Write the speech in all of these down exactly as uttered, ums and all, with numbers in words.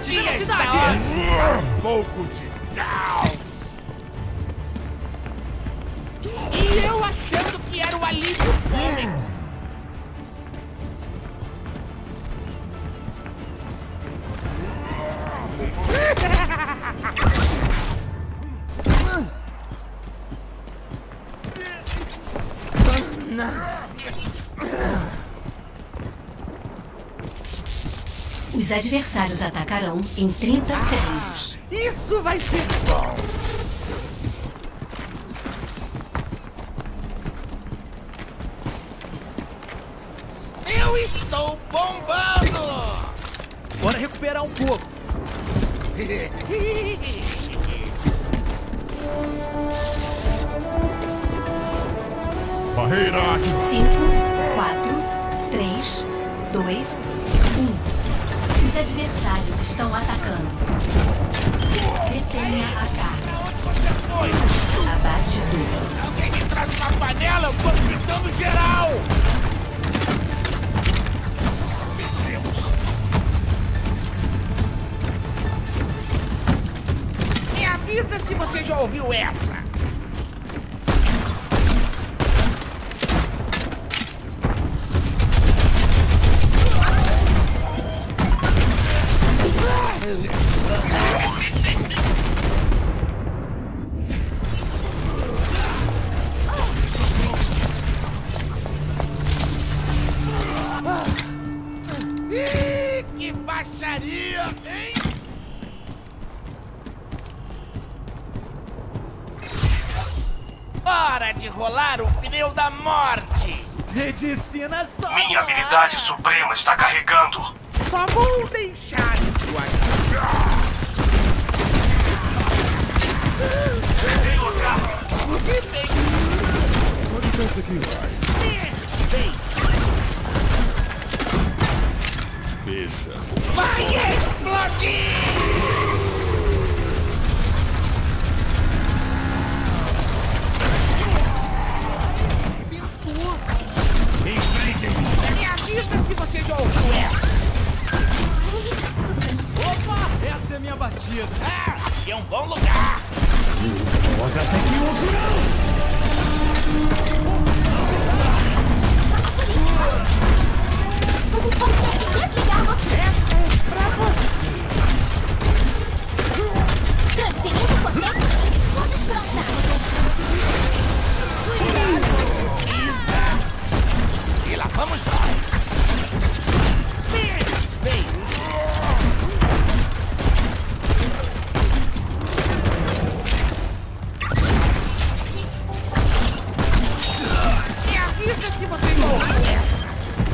Frente da cidade! Um pouco de caos! E eu achando que era o alívio cômico! Os adversários atacarão em trinta segundos. Isso vai ser bom! Eu estou bombando! Bora recuperar um pouco. Barreira ativada. cinco, quatro, três, dois, um. Os adversários estão atacando. Retenha a carga. Onde você foi? Abate duplo. Alguém me traz uma panela? Eu tô fritando geral! Descemos. Me avisa se você já ouviu essa. Ih, que baixaria, hein? Hora de rolar o pneu da morte! Medicina só. Minha habilidade suprema está carregando. Só vou deixar isso aqui. Onde pensa que vai? Bem, Veja. vai explodir! Arrebentou. Me avisa se você já ouviu essa. Opa, essa é a minha batida. Ah, aqui é um bom lugar. Vamos ter que desligar você. É pra você. Transferindo potência. Vamos pronta. E lá vamos nós. Vem, vem. Me avisa se você já ouviu essa.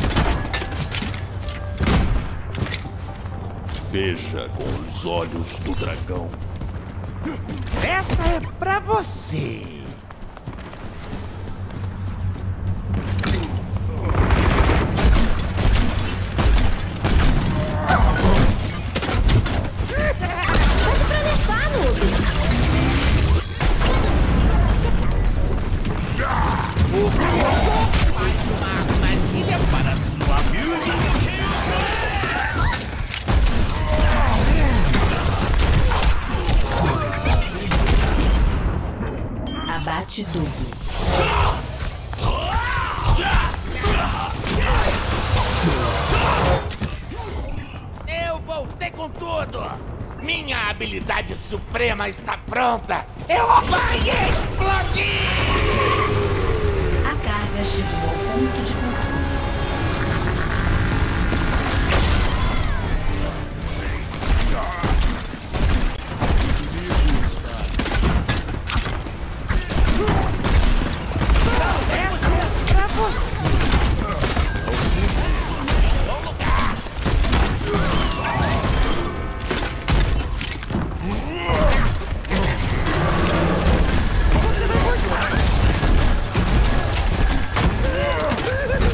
Veja com os olhos do dragão. Essa é pra você. Pode pra levar, noob. Faz uma armadilha para sua música. Abate duplo. Eu voltei com tudo! Minha habilidade suprema está pronta! Eu vai explodir! A carga chegou ao ponto de controle. Essa é pra você! Bom lugar! Você vai gostar!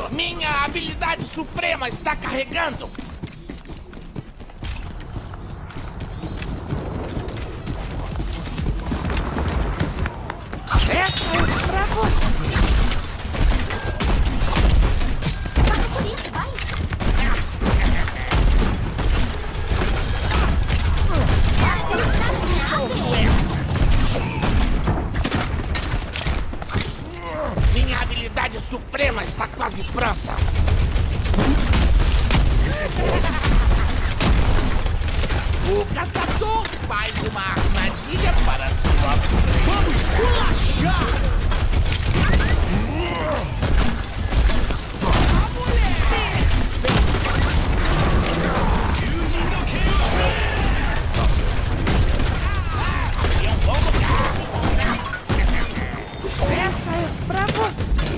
Minha habilidade suprema está carregando. Essa é pra você. Passa por isso, vai. Minha habilidade suprema está quase pronta. O caçador faz uma armadilha para sua presa. Vamos esculachar! Essa é pra você.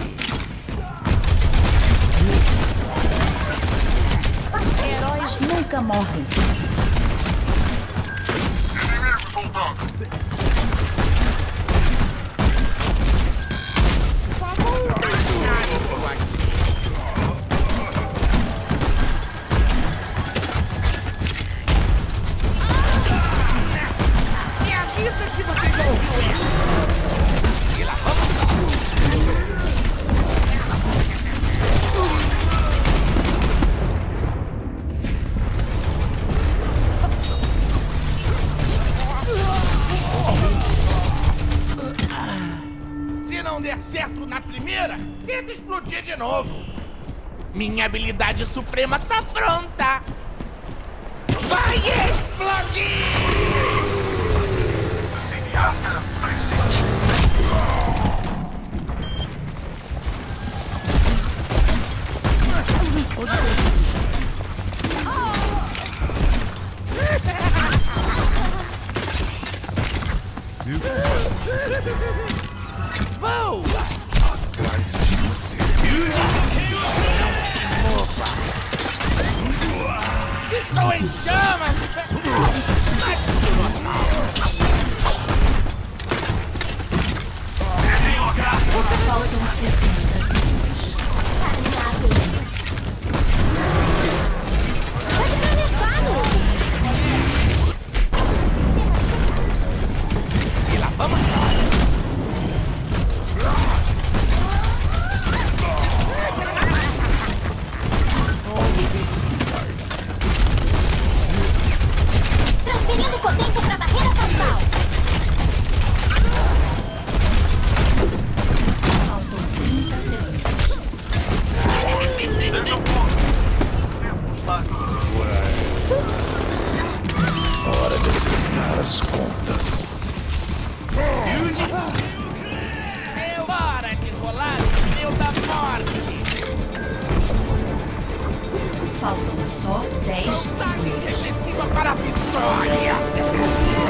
Heróis nunca morrem. Vamos deixar isso aqui. Me avisa se você já ouviu isso. E lá vamos. Se não der certo na primeira, tenta explodir de novo. Minha habilidade suprema tá pronta. Vai explodir! Zenyatta presente. Boa! Atrás de você. Estou em chamas! Faltam sessenta segundos. Pode pra nerfado. E lá vamos! Transferindo potência pra barreira frontal. Faltam trinta segundos. Seja um pouco. Hora de acertar as contas. Deu hora de rolar o pneu da morte! Faltam só dez Contagem segundos. regressiva para a vitória!